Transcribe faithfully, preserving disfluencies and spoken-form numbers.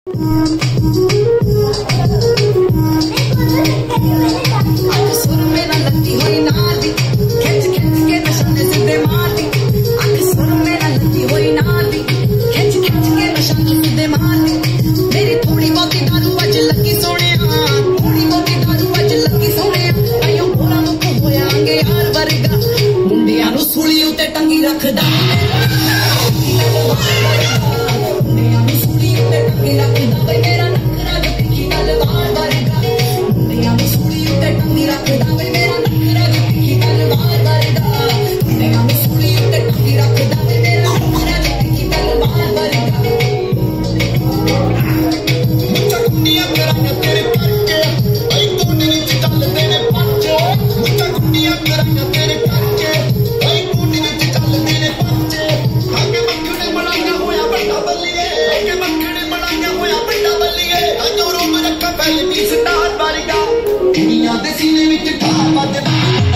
मेरी थोड़ी बहुत दारू अज लगी सोने थोड़ी बहुत दारू अज लगी सोने कईयों बोला मुख होयांगे यार वर्गा मुंडिया नू सूली उत्ते टंगी रखदा मुंडिया नू सूली उत्ते टंगी रखदा वे मेरा नखरा जो तिखी तलवार वर्गा मुंडिया नू सूली उत्ते टंगी रखदा वे मेरा नखरा जो तिखी तलवार वर्गा मुंडिया नू सूली उत्ते टंगी रखदा वे मेरा नखरा जो तिखी तलवार वर्गा दुनिया दे सीने विच ठार वजदा